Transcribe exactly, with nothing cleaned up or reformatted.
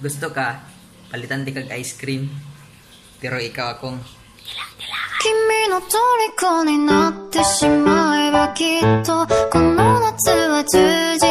Gusto ka, palitan di kag ice cream. Pero ikaw akong 君の虜になってしまえばきっとこの夏は充実